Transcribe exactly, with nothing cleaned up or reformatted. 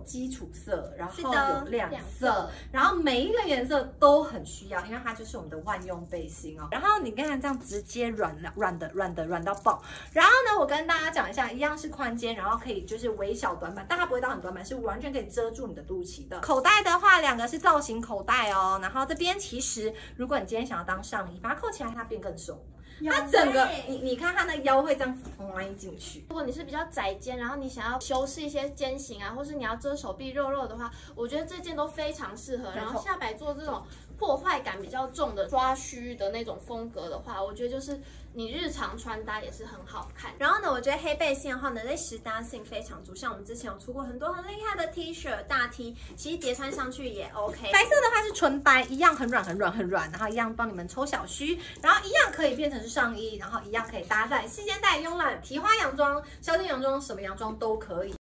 基础色，然后的有亮色，然后每一个颜色都很需要，因为它就是我们的万用背心哦。然后你看这样直接软软的软的软到爆。然后呢，我跟大家讲一下，一样是宽肩，然后可以就是微小短版，但它不会到很短版，是完全可以遮住你的肚脐的。口袋的话，两个是造型口袋哦。然后这边其实，如果你今天想要当上衣，把它扣起来，它变更瘦。它整个，你你看它那腰会这样弯进去。 如果你是比较窄肩，然后你想要修饰一些肩型啊，或是你要遮手臂肉肉的话，我觉得这件都非常适合。然后下摆做这种破坏感比较重的抓虚的那种风格的话，我觉得就是你日常穿搭也是很好看。 然后呢，我觉得黑背心的话呢，在实搭性非常足，像我们之前有出过很多很厉害的 T 恤、大 T， 其实叠穿上去也 OK。 白色的话是纯白，一样很软很软很软，然后一样帮你们抽小须，然后一样可以变成是上衣，然后一样可以搭在细肩带、慵懒、提花洋装、小件洋装，什么洋装都可以。